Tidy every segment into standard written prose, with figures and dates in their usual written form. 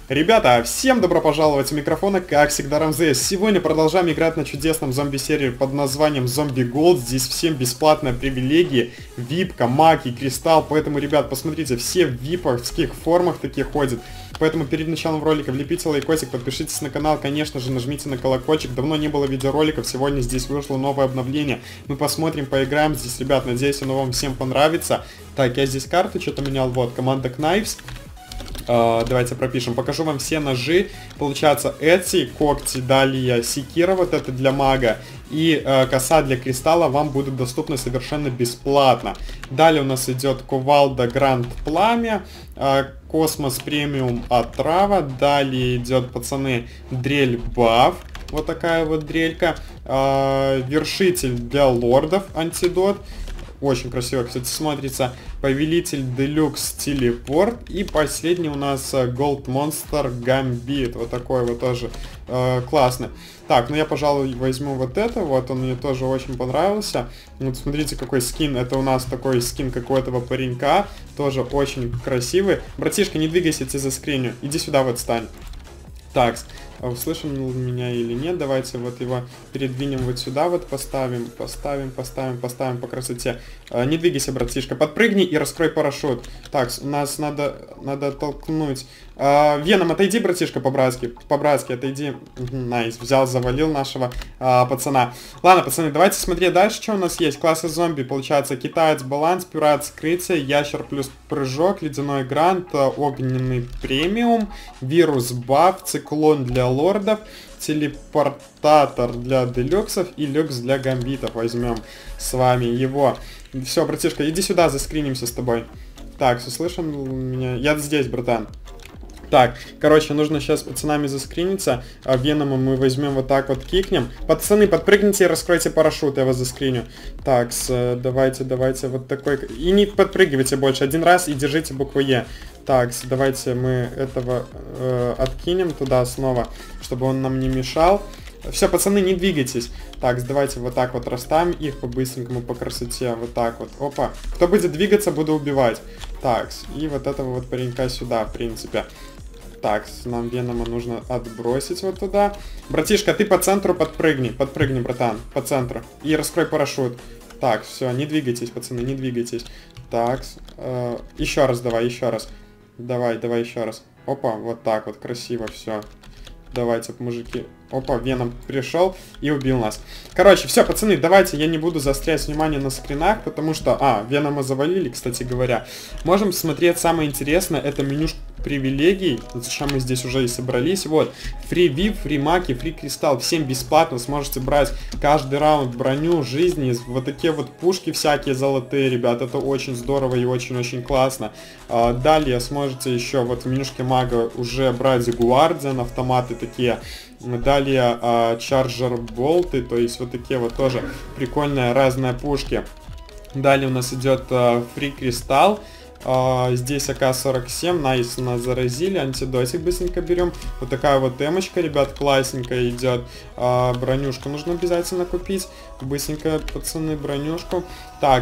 Ребята, всем добро пожаловать у микрофона, как всегда, Рамзес. Сегодня продолжаем играть на чудесном зомби-серии под названием Зомби Голд. Здесь всем бесплатные привилегии, випка, маг и кристалл. Поэтому, ребят, посмотрите, все в виповских формах таких ходят. Поэтому перед началом ролика влепите лайкосик, подпишитесь на канал, конечно же, нажмите на колокольчик. Давно не было видеороликов, сегодня здесь вышло новое обновление. Мы посмотрим, поиграем здесь, ребят, надеюсь, оно вам всем понравится. Так, я здесь карту что-то менял, вот, команда Knives. Давайте пропишем. Покажу вам все ножи. Получается, эти когти, далее секира, вот это для мага, и коса для кристалла вам будут доступны совершенно бесплатно. Далее у нас идет кувалда Гранд Пламя, Космос Премиум Отрава. Далее идет, пацаны, дрель Баф. Вот такая вот дрелька. Вершитель для лордов, антидот. Очень красиво, кстати, смотрится. Повелитель Делюкс Телепорт. И последний у нас Gold Monster Gambit. Вот такой вот тоже классный. Так, ну я, пожалуй, возьму вот это. Вот он мне тоже очень понравился. Вот смотрите, какой скин. Это у нас такой скин какого-то паренька. Тоже очень красивый. Братишка, не двигайся, я тебя заскриню. Иди сюда вот стань. Так, услышал меня или нет, давайте вот его передвинем вот сюда, вот поставим по красоте. Не двигайся, братишка, подпрыгни и раскрой парашют. Так, у нас надо толкнуть. Веном, отойди, братишка, по-братски отойди. Найс, взял, завалил нашего пацана. Ладно, пацаны, давайте смотреть дальше, что у нас есть. Классы зомби, получается, китаец баланс, пират скрытие, ящер плюс прыжок, ледяной грант, огненный премиум, вирус баф, циклон для лордов, телепортатор для делюксов и люкс для гамбитов. Возьмем с вами его. Все, братишка, иди сюда, заскринимся с тобой. Так, все слышал меня? Я здесь, братан. Так, короче, нужно сейчас пацанами заскриниться. Венома мы возьмем вот так вот, кикнем. Пацаны, подпрыгните и раскройте парашют, я вас заскриню. Так, давайте вот такой. И не подпрыгивайте больше. Один раз и держите букву Е. Так, давайте мы этого откинем туда снова, чтобы он нам не мешал. Все, пацаны, не двигайтесь. Так, давайте вот так вот расставим их по-быстренькому, по красоте. Вот так вот. Опа. Кто будет двигаться, буду убивать. Так, и вот этого вот паренька сюда, в принципе. Так, нам Венома нужно отбросить вот туда. Братишка, ты по центру подпрыгни. Подпрыгни, братан, по центру. И раскрой парашют. Так, все, не двигайтесь, пацаны, не двигайтесь. Так, еще раз давай, еще раз. Давай еще раз. Опа, вот так вот, красиво, все. Давайте, мужики. Опа, Веном пришел и убил нас. Короче, все, пацаны, давайте я не буду заострять внимание на скринах, потому что... Венома завалили, кстати говоря. Можем смотреть самое интересное, это менюшка привилегий. Зачем мы здесь уже и собрались. Вот, фри вип, фри маки, фри кристалл. Всем бесплатно сможете брать каждый раунд броню, жизни. Вот такие вот пушки всякие золотые, ребят. Это очень здорово и очень-очень классно. Далее сможете еще вот в менюшке мага уже брать Гуардиан, автоматы такие. Далее чарджер болты, то есть вот такие вот тоже прикольные разные пушки. Далее у нас идет фри кристалл. Здесь АК-47, найс, нас заразили, антидотик быстренько берем. Вот такая вот эмочка, ребят, классненькая идет. Бронюшку нужно обязательно купить. Быстренько, пацаны, бронюшку. Так,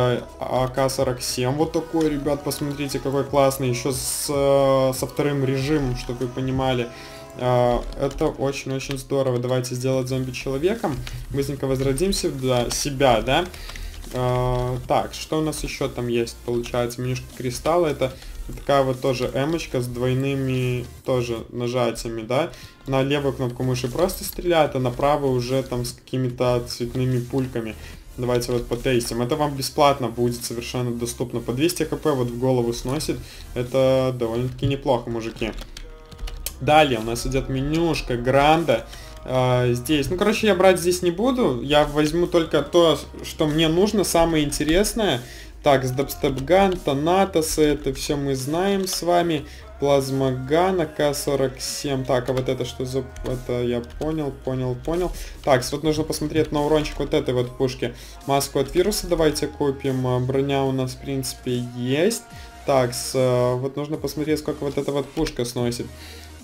АК-47 вот такой, ребят, посмотрите, какой классный. Еще со вторым режимом, чтобы вы понимали. Это очень-очень здорово. Давайте сделать зомби-человеком. Быстренько возродимся для себя, да? Так, что у нас еще там есть? Получается, менюшка кристалла. Это такая вот тоже эмочка с двойными тоже нажатиями, да? На левую кнопку мыши просто стреляет, а на правую уже там с какими-то цветными пульками. Давайте вот потестим. Это вам бесплатно будет совершенно доступно. По 200 кп вот в голову сносит. Это довольно-таки неплохо, мужики. Далее у нас идет менюшка Гранда. Здесь, ну, короче, я брать здесь не буду. Я возьму только то, что мне нужно, самое интересное. Так, с дабстеп-ган, Танатосы, это все мы знаем с вами. Плазмоган, АК-47. Так, а вот это что за... Это я понял. Так, вот нужно посмотреть на урончик вот этой вот пушки. Маску от вируса давайте купим. Броня у нас, в принципе, есть. Так, вот нужно посмотреть, сколько вот эта вот пушка сносит.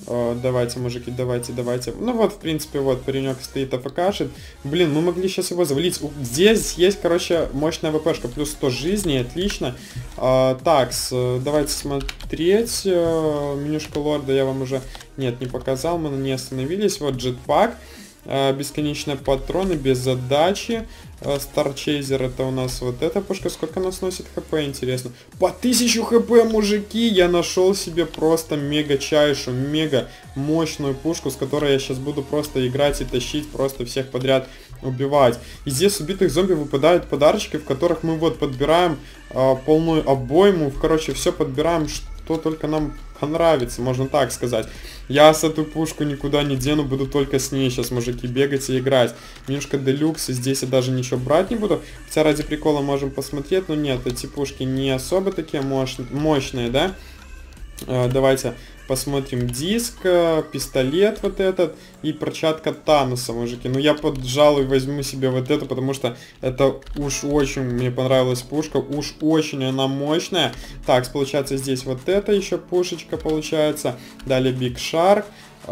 Давайте, мужики, давайте. Ну вот, в принципе, вот паренек стоит АФКшит. Блин, мы могли сейчас его завалить. Здесь есть, короче, мощная ВПшка, плюс 100 жизней, отлично. Так, давайте смотреть. Менюшка лорда я вам уже, нет, не показал, мы не остановились. Вот джетпак. Бесконечные патроны без задачи. Старчейзер это у нас вот эта пушка. Сколько она сносит хп, интересно? По 1000 хп, мужики! Я нашел себе просто мега чайшу, мега мощную пушку, с которой я сейчас буду просто играть и тащить, просто всех подряд убивать. И здесь с убитых зомби выпадают подарочки, в которых мы вот подбираем полную обойму. Короче, все подбираем, что только нам понравится, можно так сказать. Я с эту пушку никуда не дену, буду только с ней сейчас, мужики, бегать и играть. Менюшка делюкс, и здесь я даже ничего брать не буду. Хотя ради прикола можем посмотреть, но нет, эти пушки не особо такие мощные, да? Давайте посмотрим диск, пистолет вот этот и перчатка Тануса, мужики. Ну я, пожалуй, возьму себе вот это, потому что это уж очень мне понравилась пушка, уж очень она мощная. Так, получается здесь вот это еще пушечка получается. Далее Big Shark.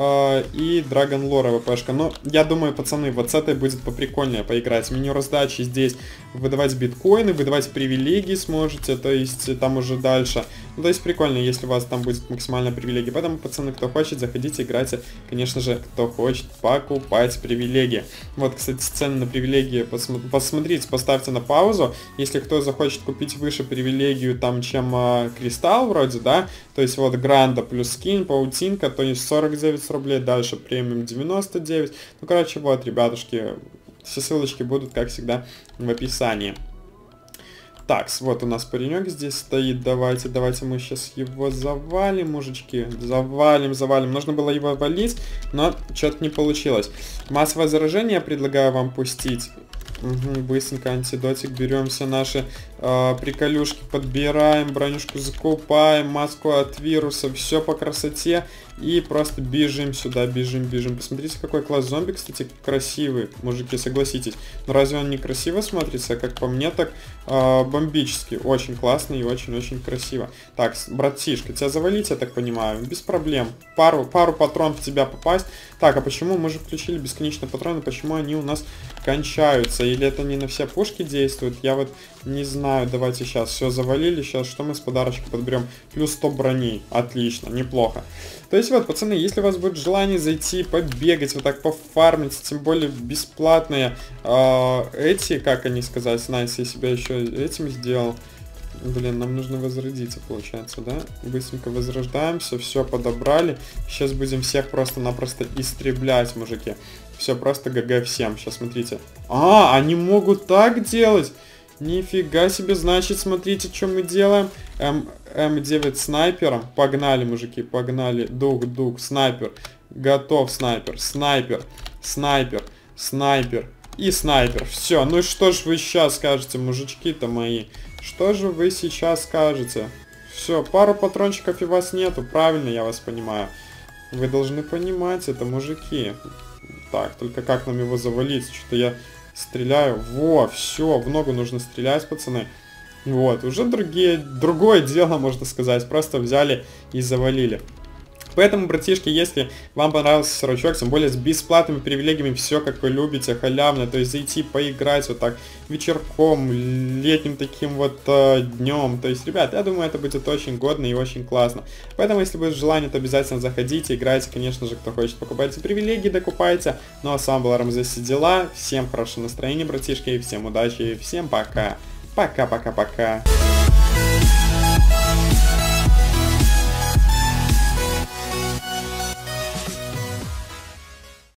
И Dragon Lore ВПшка. Но я думаю, пацаны, вот с этой будет поприкольнее поиграть. Меню раздачи здесь выдавать биткоины, выдавать привилегии сможете, то есть там уже дальше. Ну, то есть прикольно, если у вас там будет максимальная привилегия. Поэтому, пацаны, кто хочет, заходите, играйте. Конечно же, кто хочет, покупать привилегии. Вот, кстати, цены на привилегии посмотрите, поставьте на паузу. Если кто захочет купить выше привилегию, там, чем Кристалл вроде, да, то есть вот Гранда плюс скин, паутинка, то есть 49 рублей, дальше премиум 99. Ну, короче, вот, ребятушки, все ссылочки будут, как всегда, в описании. Так, вот у нас паренек здесь стоит. Давайте мы сейчас его завалим, мужички. Завалим. Нужно было его валить, но что-то не получилось. Массовое заражение я предлагаю вам пустить. Угу, быстренько антидотик берем, все наши приколюшки подбираем, бронюшку закупаем, маску от вируса, все по красоте. И просто бежим сюда, бежим. Посмотрите, какой класс зомби, кстати, красивый, мужики, согласитесь. Но разве он не красиво смотрится? Как по мне, так бомбически. Очень классно и очень-очень красиво. Так, братишка, тебя завалить, я так понимаю, без проблем. Пару патрон в тебя попасть. Так, а почему мы же включили бесконечные патроны? Почему они у нас кончаются? Или это не на все пушки действует? Я вот не знаю. Давайте сейчас все завалили. Сейчас что мы с подарочка подберем? Плюс 100 брони. Отлично, неплохо. То есть вот, пацаны, если у вас будет желание зайти, побегать, вот так пофармить, тем более бесплатные эти, как они сказать, знаете, я себя еще этим сделал. Блин, нам нужно возродиться, получается, да? Быстренько возрождаемся, все подобрали. Сейчас будем всех просто-напросто истреблять, мужики. Все, просто ГГ всем. Сейчас, смотрите. Они могут так делать? Нифига себе, значит, смотрите, что мы делаем. М9 снайпером. Погнали, мужики, погнали. Дух, снайпер. Готов, снайпер. Снайпер и снайпер. Все, ну что ж вы сейчас скажете, мужички-то мои? Что же вы сейчас скажете? Все, пару патрончиков и вас нету, правильно я вас понимаю. Вы должны понимать это, мужики. Так, только как нам его завалить? Что-то я стреляю. Во, все, в ногу нужно стрелять, пацаны. Вот, уже другое дело, можно сказать. Просто взяли и завалили. Поэтому, братишки, если вам понравился сервачок, тем более с бесплатными привилегиями, все как вы любите, халявно, то есть зайти поиграть вот так вечерком, летним таким вот днем. То есть, ребят, я думаю, это будет очень годно и очень классно. Поэтому, если будет желание, то обязательно заходите, играйте, конечно же, кто хочет, покупайте привилегии, докупайте. Ну а с вами был Рамзес и дела. Всем хорошего настроения, братишки, всем удачи, всем пока. Пока-пока-пока.